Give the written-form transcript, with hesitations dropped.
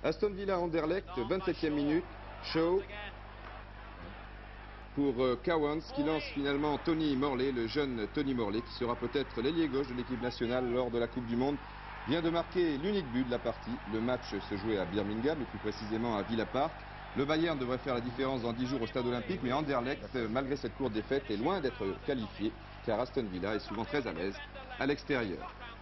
Aston Villa Anderlecht, 27e minute. Shaw pour Cowans qui lance finalement Tony Morley, le jeune Tony Morley qui sera peut-être l'ailier gauche de l'équipe nationale lors de la Coupe du Monde. Vient de marquer l'unique but de la partie. Le match se jouait à Birmingham et plus précisément à Villa Park. Le Bayern devrait faire la différence dans 10 jours au stade olympique, mais Anderlecht, malgré cette courte défaite, est loin d'être qualifié car Aston Villa est souvent très à l'aise à l'extérieur.